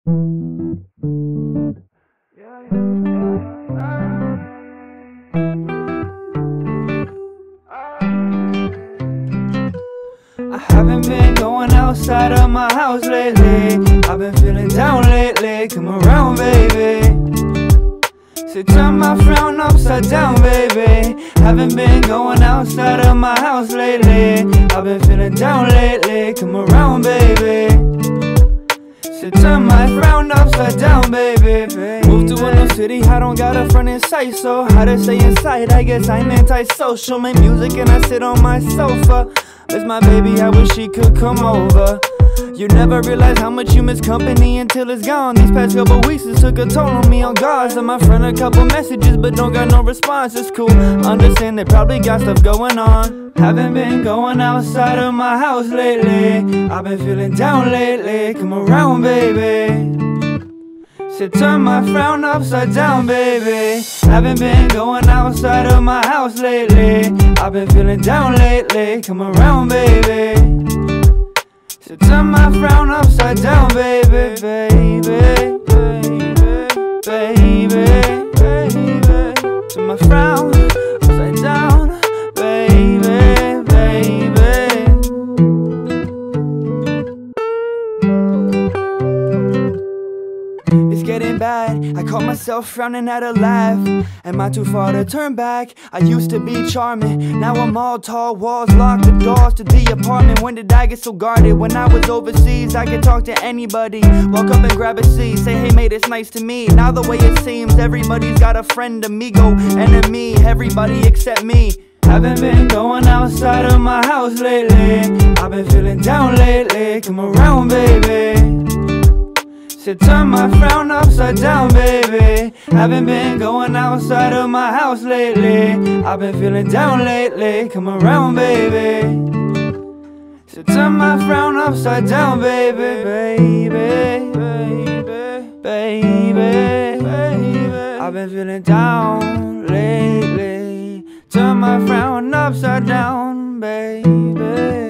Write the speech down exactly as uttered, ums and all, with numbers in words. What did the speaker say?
I haven't been going outside of my house lately. I've been feeling down lately. Come around, baby. So turn my frown upside down, baby. Haven't been going outside of my house lately. I've been feeling down lately. Come around, baby. So turn my frown upside down, baby. Moved to a new city, I don't got a front in sight. So how to stay inside, I guess I'm anti-social. Make music and I sit on my sofa. Miss my baby, I wish she could come over. You never realize how much you miss company until it's gone. These past couple weeks it took a toll on me on guards. And my friend a couple messages but don't got no response. It's cool, understand they probably got stuff going on. Haven't been going outside of my house lately. I've been feeling down lately. Come around, baby. So turn my frown upside down, baby. Haven't been going outside of my house lately. I've been feeling down lately. Come around, baby. So turn my frown upside down, baby, baby, baby, baby, baby. Turn my frown upside down, baby, baby. It's getting bad, I caught myself frowning at a laugh. Am I too far to turn back? I used to be charming, now I'm all tall walls, locked the doors to the apartment. When did I get so guarded? When I was overseas, I could talk to anybody. Walk up and grab a seat, say hey mate, it's nice to meet. Now the way it seems, everybody's got a friend, amigo, enemy, everybody except me. Haven't been going outside of my house lately. I've been feeling down lately. Come around, baby. So turn my frown upside down, baby. Haven't been going outside of my house lately. I've been feeling down lately. Come around, baby. So turn my frown upside down, baby, baby, baby, baby, baby. I've been feeling down lately. Turn my frown upside down, baby.